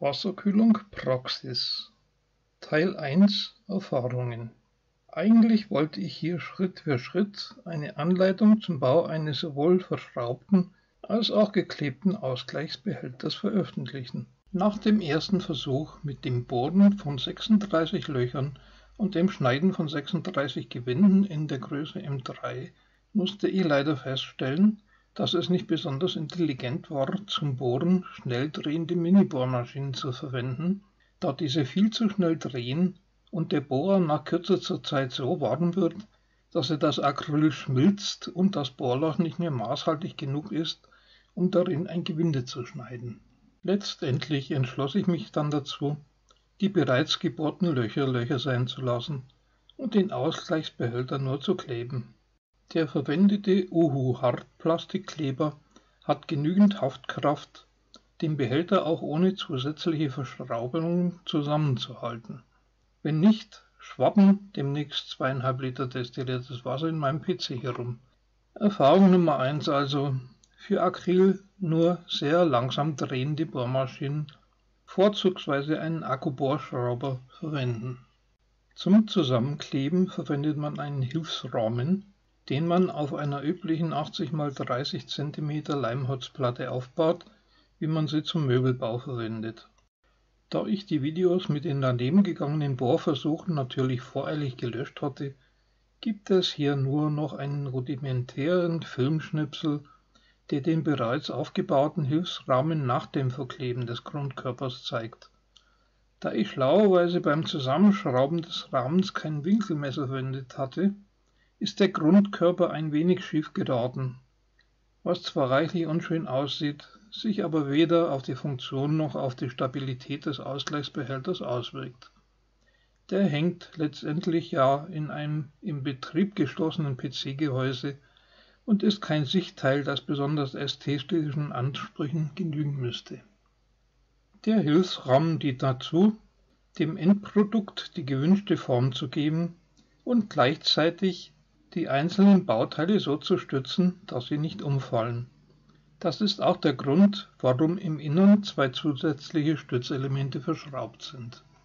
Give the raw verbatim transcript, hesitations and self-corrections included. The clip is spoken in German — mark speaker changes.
Speaker 1: Wasserkühlung Praxis Teil eins Erfahrungen. Eigentlich wollte ich hier Schritt für Schritt eine Anleitung zum Bau eines sowohl verschraubten als auch geklebten Ausgleichsbehälters veröffentlichen. Nach dem ersten Versuch mit dem Bohren von sechsunddreißig Löchern und dem Schneiden von sechsunddreißig Gewänden in der Größe M drei musste ich leider feststellen, dass es nicht besonders intelligent war, zum Bohren schnell drehende Mini-Bohrmaschinen zu verwenden, da diese viel zu schnell drehen und der Bohrer nach kürzester Zeit so warm wird, dass er das Acryl schmilzt und das Bohrloch nicht mehr maßhaltig genug ist, um darin ein Gewinde zu schneiden. Letztendlich entschloss ich mich dann dazu, die bereits gebohrten Löcher Löcher sein zu lassen und den Ausgleichsbehälter nur zu kleben. Der verwendete Uhu-Hartplastikkleber hat genügend Haftkraft, den Behälter auch ohne zusätzliche Verschraubungen zusammenzuhalten. Wenn nicht, schwappen demnächst zweieinhalb Liter destilliertes Wasser in meinem P C herum. Erfahrung Nummer eins also: Für Acryl nur sehr langsam drehende Bohrmaschinen, vorzugsweise einen Akkubohrschrauber, verwenden. Zum Zusammenkleben verwendet man einen Hilfsrahmen, den man auf einer üblichen achtzig mal dreißig Zentimeter Leimholzplatte aufbaut, wie man sie zum Möbelbau verwendet. Da ich die Videos mit den daneben gegangenen Bohrversuchen natürlich voreilig gelöscht hatte, gibt es hier nur noch einen rudimentären Filmschnipsel, der den bereits aufgebauten Hilfsrahmen nach dem Verkleben des Grundkörpers zeigt. Da ich schlauerweise beim Zusammenschrauben des Rahmens kein Winkelmesser verwendet hatte, ist der Grundkörper ein wenig schief geraten, was zwar reichlich unschön aussieht, sich aber weder auf die Funktion noch auf die Stabilität des Ausgleichsbehälters auswirkt. Der hängt letztendlich ja in einem im Betrieb geschlossenen P C-Gehäuse und ist kein Sichtteil, das besonders ästhetischen Ansprüchen genügen müsste. Der Hilfsrahmen dient dazu, dem Endprodukt die gewünschte Form zu geben und gleichzeitig die einzelnen Bauteile so zu stützen, dass sie nicht umfallen. Das ist auch der Grund, warum im Innern zwei zusätzliche Stützelemente verschraubt sind.